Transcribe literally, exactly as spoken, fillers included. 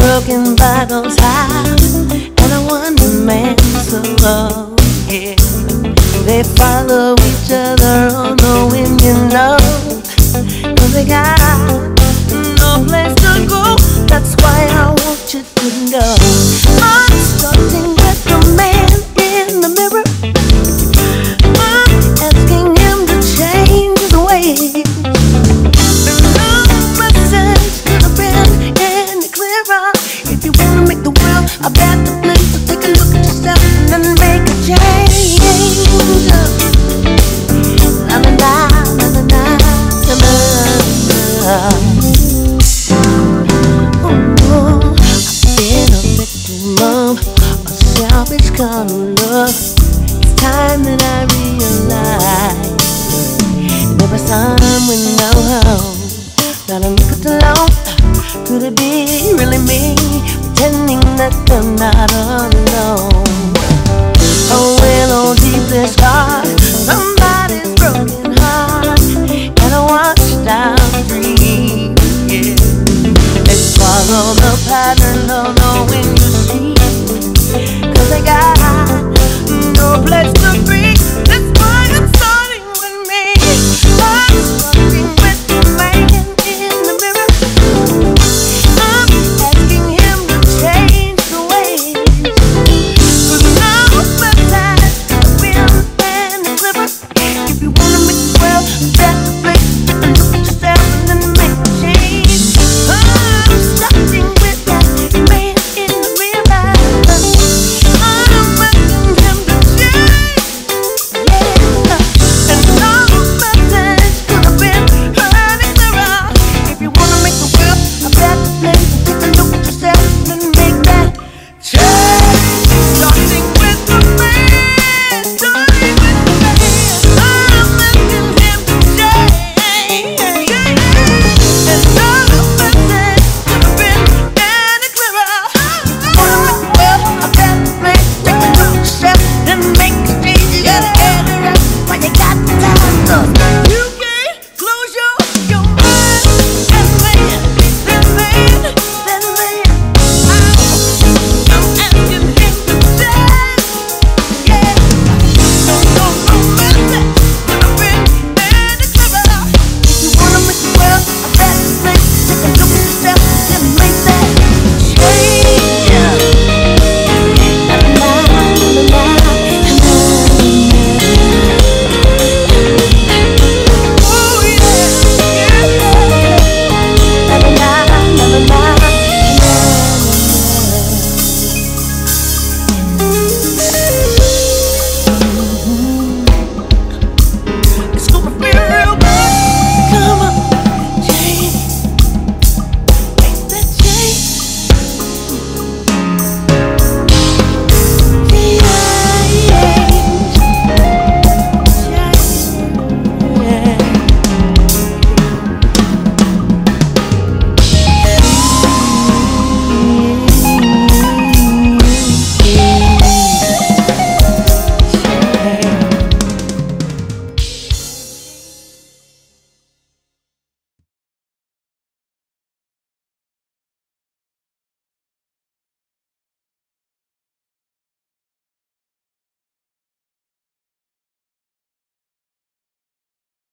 broken bottles high, and a one man solo. Yeah, they follow each other on the wind, you know, 'cause they got no place to go. That's why I want you to know I'm starting with the man in the mirror. I'm asking him to change his ways. No message could have been any clearer. If you wanna make the world a better place, so take a look at yourself and then make a change. Na na na na na na na na. Selfish kind of love. It's time that I realize there are some with no home, not a nickel alone. Could it be really me, pretending that I'm not alone? Oh, well, oh, deeply scarred, somebody's broken heart, and I washed down free. Yeah, they follow the pattern of knowing you see. 'Cause they got no place